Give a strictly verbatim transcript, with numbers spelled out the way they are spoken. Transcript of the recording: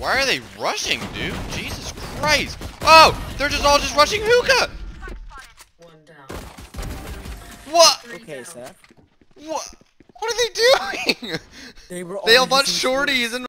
Why are they rushing, dude? Jesus Christ! Oh, they're just all just rushing hookah. One down. What? Okay, Seth. What? What are they doing? They were all They have a bunch using shorties and